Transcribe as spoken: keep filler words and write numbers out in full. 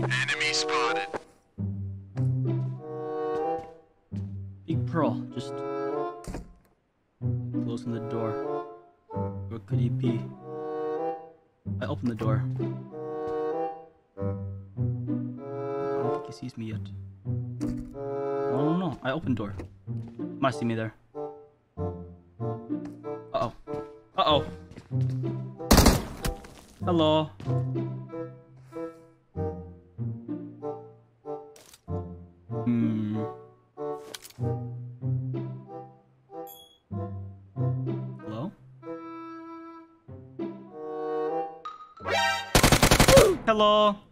Enemy spotted. Big Pearl, just closing the door. Where could he be? I opened the door. I don't think he sees me yet. No, no, no. I opened door. Might see me there. Uh-oh. Uh-oh. Hello. Hmm. Hello? Hello?